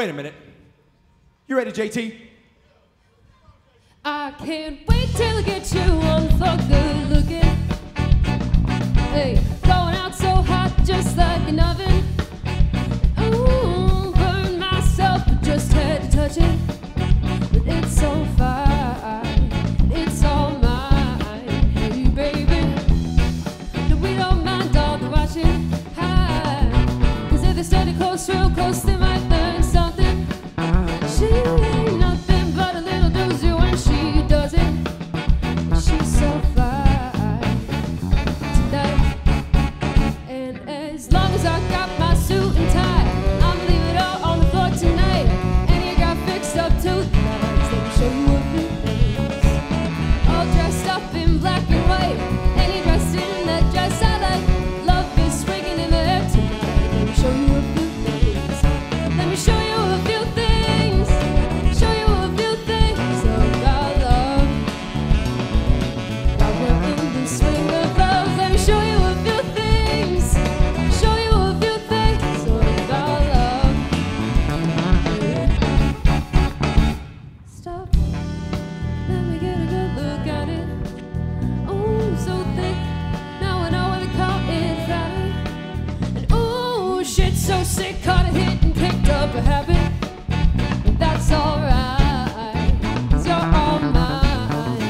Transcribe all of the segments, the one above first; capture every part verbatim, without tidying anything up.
Wait a minute. You ready, J T? I can't wait till I get you on the floor, good looking. Hey, going out so hot, just like an oven. Ooh, burn myself, but just had to touch it. But it's so fine, it's all mine. Hey, baby, no, we don't mind all the watching. Hi, cause if they study close, real close, they might learn something. She ain't nothing but a little doozy when she does it. She's so fine tonight. And as long as I got my suit and tie, I'ma leave it all on the floor tonight. And you got fixed up to the nines. Let me show you a few things. All dressed up in black and white, and you dressed in that dress I like. Love is swinging in the air tonight. Let me show you a few things. Let me show you a few things. Show you a few things about love. While we're in the swing of love, let me show you a few things. Show you a few things about love. Stop. Let me get a good look at it. Oh, so thick. Now I know what they call it fatty. And ooh, shit so sick. Caught a hit and picked up a habit. And that's alright, 'cause you're all mine.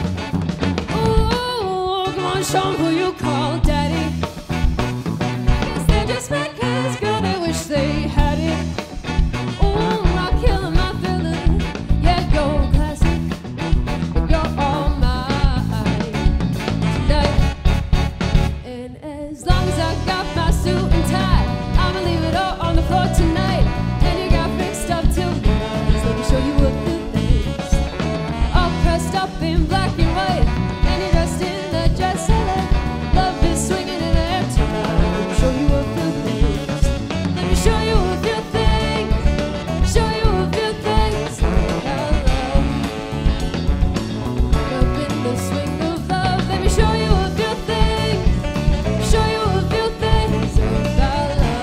Ooh, come on, show 'em who you call daddy. Guess they're just mad 'cause, girl, they wish they had it. Ooh, I'm killing my feeling. Yeah, you're classic. But you're all mine tonight. And as long as I got my suit and tie, I'ma leave it all on the floor tonight. And you got fixed up till the nines. Let me show you a few things. All pressed up in black and white, and you're dressed in that dress I like. Love is swinging in the air tonight. Let me show you a few things. Let me show you a few things. Show you a few things about love. Up in the swing of love. Let me show you a few things. Show you a few things about love.